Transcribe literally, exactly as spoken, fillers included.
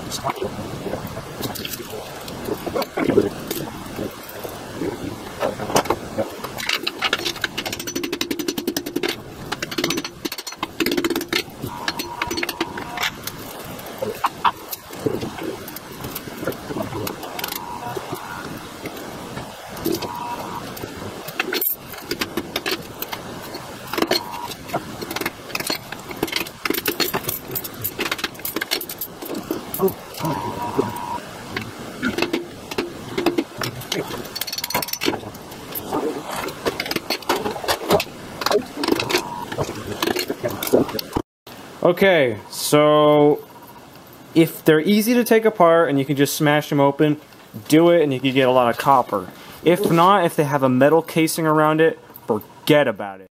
Okay, so if they're easy to take apart and you can just smash them open, do it and you can get a lot of copper. If not, if they have a metal casing around it, forget about it.